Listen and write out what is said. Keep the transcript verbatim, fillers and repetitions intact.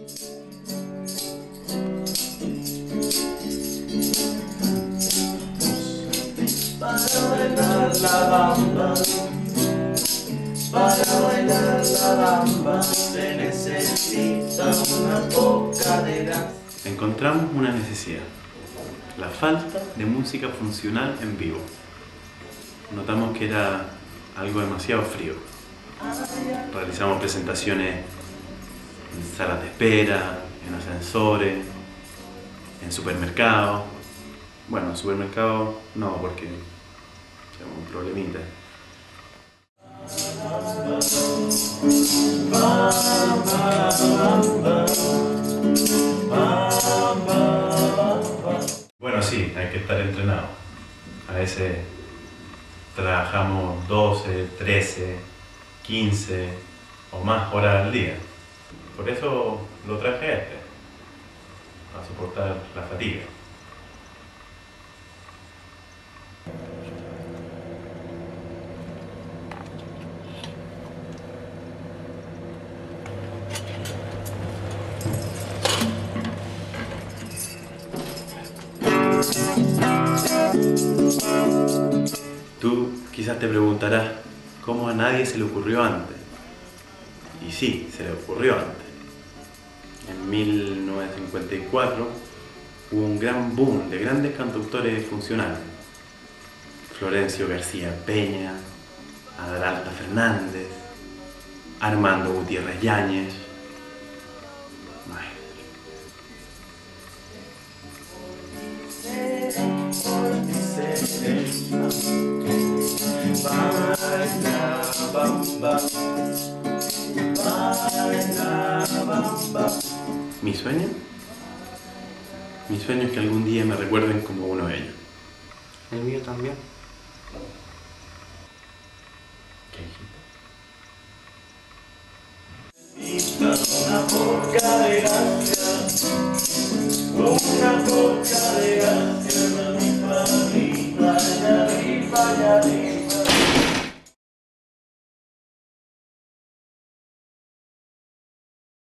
Para bailar la bamba, para bailar la bamba se necesita una poca de gas. Encontramos una necesidad, la falta de música funcional en vivo. Notamos que era algo demasiado frío. Realizamos presentaciones en salas de espera, en ascensores, en supermercados. Bueno, en supermercados no, porque tenemos un problemita. Bueno, sí, hay que estar entrenado. A veces trabajamos doce, trece, quince o más horas al día. Por eso lo traje a este, a soportar la fatiga. Tú quizás te preguntarás cómo a nadie se le ocurrió antes. Y sí, se le ocurrió antes. En mil novecientos cincuenta y cuatro hubo un gran boom de grandes cantautores funcionales. Florencio García Peña, Adalberto Fernández, Armando Gutiérrez Yáñez. ¿Mi sueño? Mi sueño es que algún día me recuerden como uno de ellos. El mío también. ¿Qué dijiste?